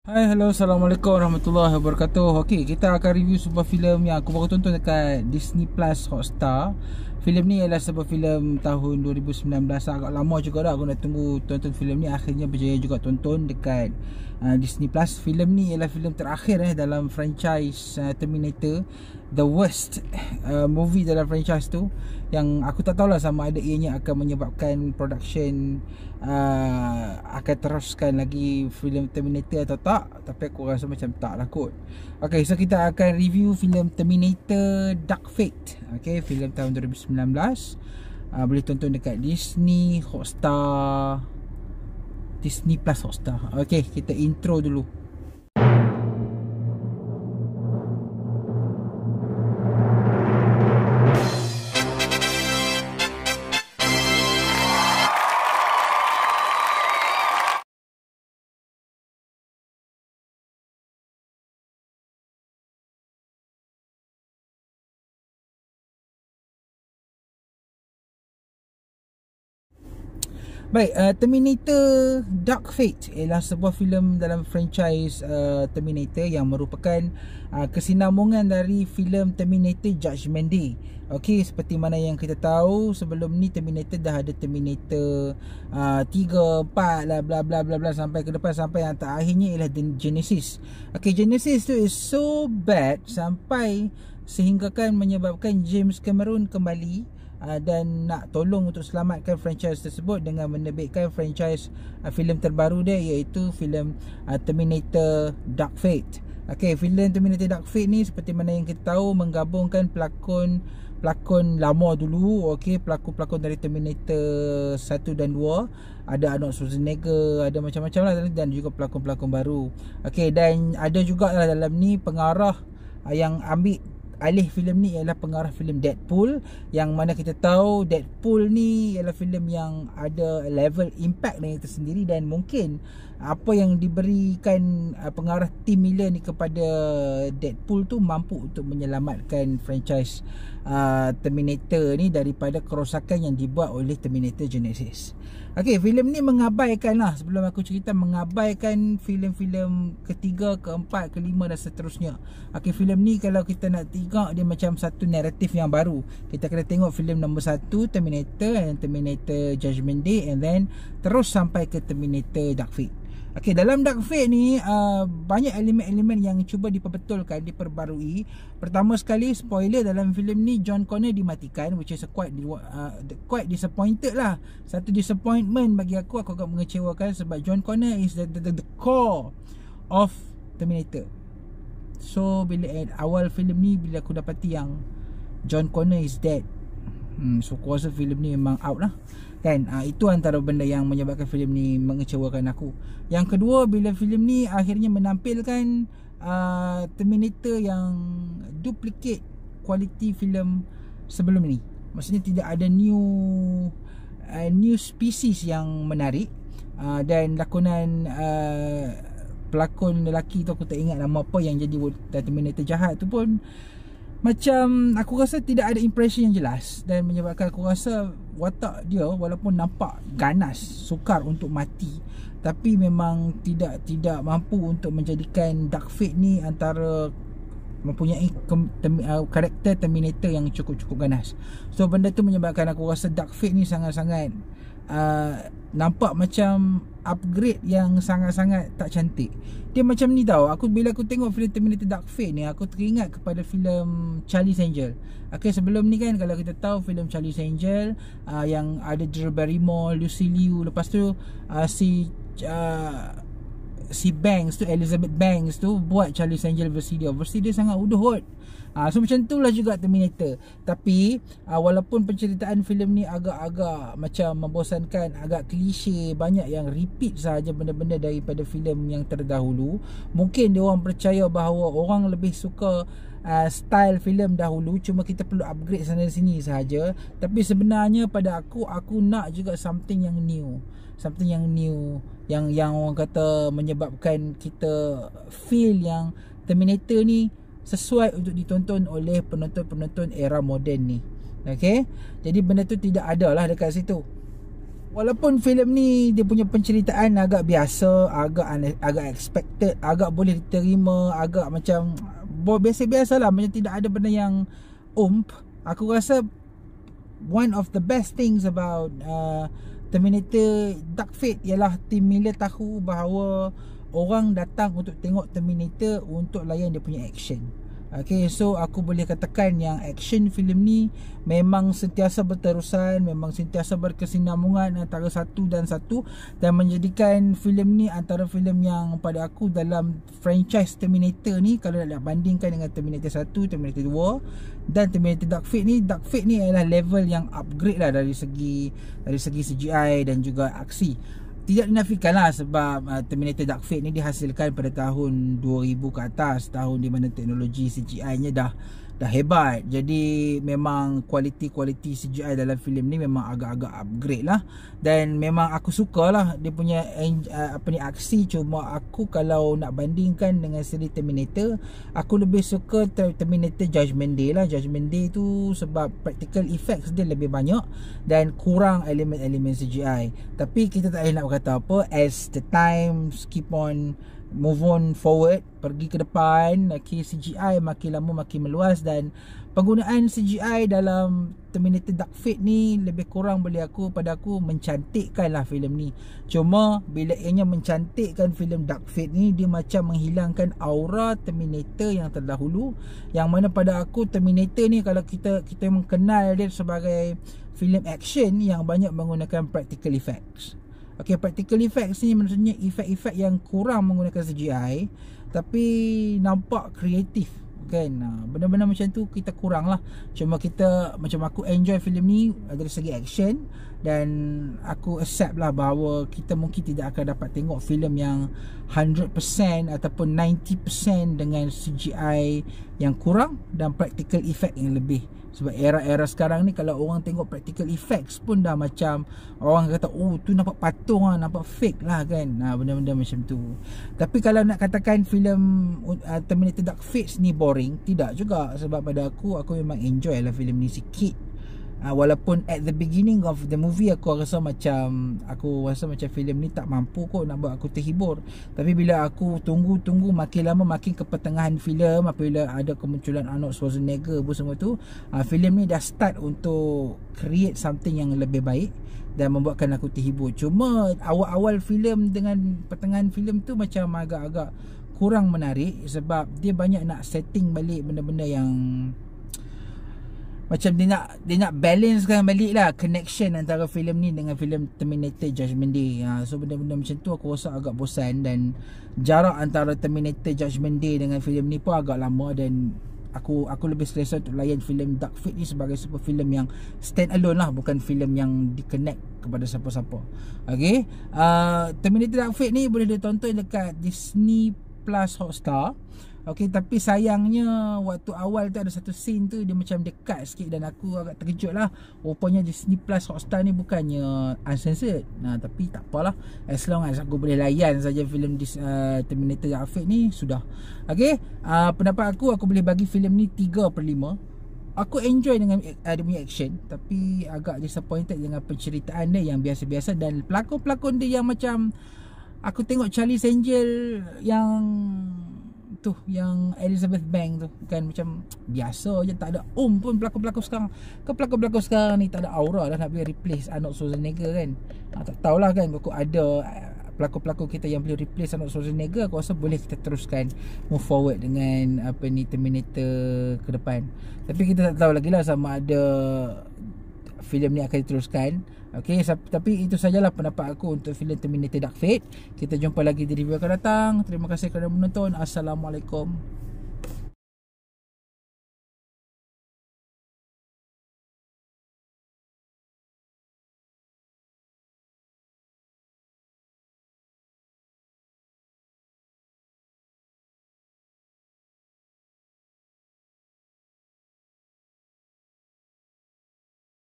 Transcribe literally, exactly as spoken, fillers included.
Hai, hello, Assalamualaikum warahmatullahi wabarakatuh. Okey, kita akan review sebuah filem yang aku baru tonton dekat Disney Plus Hotstar. Filem ni adalah sebuah filem tahun dua ribu sembilan belas. Agak lama juga dah aku nak tunggu tonton filem ni. Akhirnya berjaya juga tonton dekat uh, Disney Plus. Filem ni ialah filem terakhir eh dalam franchise uh, Terminator. The worst uh, movie dalam franchise tu, yang aku tak tahulah sama ada ianya akan menyebabkan production uh, akan teruskan lagi filem Terminator atau tak. Tapi aku rasa macam tak lah kot. Okay, so kita akan review filem Terminator Dark Fate. Okay, filem tahun dua ribu sembilan belas. uh, Boleh tonton dekat Disney Hotstar, Disney Plus Hotstar. Okay, kita intro dulu. Baik, uh, Terminator Dark Fate ialah sebuah filem dalam franchise uh, Terminator yang merupakan uh, kesinambungan dari filem Terminator Judgment Day. Okey, seperti mana yang kita tahu, sebelum ni Terminator dah ada Terminator uh, tiga, empat lah, bla bla bla bla sampai ke depan, sampai yang terakhirnya ialah Genesis. Okey, Genesis tu is so bad sampai sehinggakan menyebabkan James Cameron kembali Uh, dan nak tolong untuk selamatkan franchise tersebut dengan menerbitkan franchise uh, filem terbaru dia, iaitu filem uh, Terminator Dark Fate. Okey, filem Terminator Dark Fate ni seperti mana yang kita tahu menggabungkan pelakon pelakon lama dulu. Okey, pelakon-pelakon dari Terminator satu dan dua. Ada Arnold Schwarzenegger, ada macam-macam lah, dan juga pelakon-pelakon baru. Okey, dan ada juga lah dalam ni pengarah uh, yang ambil alih filem ni ialah pengarah filem Deadpool, yang mana kita tahu Deadpool ni ialah filem yang ada level impact yang tersendiri, dan mungkin apa yang diberikan uh, pengarah Tim Miller ni kepada Deadpool tu mampu untuk menyelamatkan franchise uh, Terminator ni daripada kerosakan yang dibuat oleh Terminator Genesis. Okey, filem ni mengabaikan lah, sebelum aku cerita, mengabaikan filem-filem ketiga, keempat, kelima dan seterusnya. Okey, filem ni kalau kita nak tengok, dia macam satu naratif yang baru. Kita kena tengok filem nombor satu Terminator, and Terminator Judgment Day, and then terus sampai ke Terminator Dark Fate. Okey, dalam Dark Fate ni uh, banyak elemen-elemen yang cuba diperbetulkan, diperbarui. Pertama sekali, spoiler, dalam filem ni John Connor dimatikan, which is a quite uh, quite disappointed lah. Satu disappointment bagi aku, aku agak mengecewakan, sebab John Connor is the, the, the core of Terminator. So bila eh, awal filem ni, bila aku dapati yang John Connor is dead, hmm, so aku rasa filem ni memang out lah kan. uh, Itu antara benda yang menyebabkan filem ni mengecewakan aku. Yang kedua, bila filem ni akhirnya menampilkan uh, Terminator yang duplicate kualiti filem sebelum ni. Maksudnya tidak ada new uh, new species yang menarik, uh, dan lakonan uh, pelakon lelaki tu, aku tak ingat nama apa, yang jadi Terminator jahat tu pun macam aku rasa tidak ada impression yang jelas, dan menyebabkan aku rasa watak dia walaupun nampak ganas, sukar untuk mati, tapi memang tidak tidak mampu untuk menjadikan Dark Fate ni antara mempunyai karakter Terminator yang cukup-cukup ganas. So benda tu menyebabkan aku rasa Dark Fate ni sangat-sangat uh, nampak macam upgrade yang sangat-sangat tak cantik. Dia macam ni tau, aku bila aku tengok filem Terminator Dark Fate ni, aku teringat kepada filem Charlie's Angel. Okay, sebelum ni kan, kalau kita tahu filem Charlie's Angel uh, yang ada Drew Barrymore, Lucy Liu, lepas tu uh, si uh, si Banks tu, Elizabeth Banks tu buat Charlie's Angel versi dia. Versi dia sangat uduhut. Ha, so macam tu lah juga Terminator. Tapi uh, walaupun penceritaan filem ni agak-agak macam membosankan, agak klise, banyak yang repeat sahaja benda-benda daripada filem yang terdahulu. Mungkin dia orang percaya bahawa orang lebih suka uh, style filem dahulu, cuma kita perlu upgrade sana sini sahaja. Tapi sebenarnya pada aku, aku nak juga something yang new. Something yang new, yang yang orang kata menyebabkan kita feel yang Terminator ni sesuai untuk ditonton oleh penonton-penonton era moden ni. Okay, jadi benda tu tidak ada lah dekat situ. walaupun filem ni dia punya penceritaan agak biasa, agak agak expected, agak boleh diterima, agak macam biasa-biasa lah, macam tidak ada benda yang ump. Aku rasa one of the best things about uh, Terminator Dark Fate ialah Tim Miller tahu bahawa orang datang untuk tengok Terminator untuk layan dia punya action. Okay, so aku boleh katakan yang action filem ni memang sentiasa berterusan, memang sentiasa berkesinambungan antara satu dan satu, dan menjadikan filem ni antara filem yang pada aku dalam franchise Terminator ni, kalau nak bandingkan dengan Terminator satu, Terminator dua dan Terminator Dark Fate ni, Dark Fate ni adalah level yang upgrade lah dari segi dari segi C G I dan juga aksi. Tidak dinafikan lah sebab uh, Terminator Dark Fate ni dihasilkan pada tahun dua ribu ke atas, tahun di mana teknologi C G I nya dah dah hebat. Jadi memang kualiti-kualiti C G I dalam filem ni memang agak-agak upgrade lah, dan memang aku suka lah dia punya uh, apa ni aksi. Cuma aku kalau nak bandingkan dengan seri Terminator, aku lebih suka Terminator Judgment Day lah. Judgment Day tu sebab practical effects dia lebih banyak dan kurang elemen-elemen C G I. Tapi kita tak boleh nak berkata apa, as the time keep on move on forward, pergi ke depan, okay, C G I makin lama makin meluas, dan penggunaan C G I dalam Terminator Dark Fate ni lebih kurang boleh aku pada aku mencantikkan lah filem ni. Cuma bila ianya mencantikkan filem Dark Fate ni, dia macam menghilangkan aura Terminator yang terdahulu, yang mana pada aku Terminator ni kalau kita kita mengenal dia sebagai filem action yang banyak menggunakan practical effects. Okay, practical effects ni maksudnya efek-efek yang kurang menggunakan C G I tapi nampak kreatif kan. Benda-benda macam tu kita kurang lah. Cuma kita, macam aku enjoy filem ni dari segi action, dan aku accept lah bahawa kita mungkin tidak akan dapat tengok filem yang one hundred percent ataupun ninety percent dengan C G I yang kurang dan practical effect yang lebih. Sebab era-era sekarang ni kalau orang tengok practical effects pun dah macam orang kata, oh tu nampak patung lah, nampak fake lah kan. Nah, benda-benda macam tu. Tapi kalau nak katakan filem uh, Terminator Dark Fate ni boring, tidak juga. Sebab pada aku, aku memang enjoy lah filem ni sikit. Uh, walaupun at the beginning of the movie aku rasa macam Aku rasa macam filem ni tak mampu kot nak buat aku terhibur. Tapi bila aku tunggu-tunggu makin lama, makin ke pertengahan filem, apabila ada kemunculan Arnold Schwarzenegger pun semua tu, uh, filem ni dah start untuk create something yang lebih baik dan membuatkan aku terhibur. Cuma awal-awal filem dengan pertengahan filem tu macam agak-agak kurang menarik, sebab dia banyak nak setting balik benda-benda yang macam dia nak dia nak balancekan balik lah connection antara filem ni dengan filem Terminator Judgment Day. Ha, so benda-benda macam tu aku rasa agak bosan, dan jarak antara Terminator Judgment Day dengan filem ni pun agak lama, dan aku aku lebih selesa untuk layan filem Dark Fate ni sebagai sebuah filem yang stand alone lah, bukan filem yang di-connect kepada siapa-siapa. Okay, uh, Terminator Dark Fate ni boleh ditonton dekat Disney Plus Hotstar. Okay, tapi sayangnya waktu awal tu ada satu scene tu dia macam dekat sikit, dan aku agak terkejut lah. Rupanya Disney Plus Hotstar ni bukannya uncensored. Nah, tapi tak apalah, as long as aku boleh layan saja filem uh, Terminator Dark Fate ni sudah. Okay, uh, pendapat aku, aku boleh bagi filem ni tiga per lima. Aku enjoy dengan uh, dia punya action, tapi agak disappointed dengan penceritaan dia yang biasa-biasa, dan pelakon-pelakon dia yang macam aku tengok Charlie's Angel yang tu, yang Elizabeth Banks tu kan, macam biasa je, tak ada um pun pelakon-pelakon sekarang. Ke pelakon-pelakon sekarang ni tak ada aura dah nak boleh replace Arnold Schwarzenegger kan. Ha, tak tahulah kan, kalau ada pelakon-pelakon kita yang boleh replace Arnold Schwarzenegger, aku rasa boleh kita teruskan move forward dengan apa ni Terminator ke depan. Tapi kita tak tahu lagi lah sama ada filem ni akan diteruskan. Okay, tapi itu sajalah pendapat aku untuk filem Terminator Dark Fate. Kita jumpa lagi di review akan datang. Terima kasih kerana menonton. Assalamualaikum.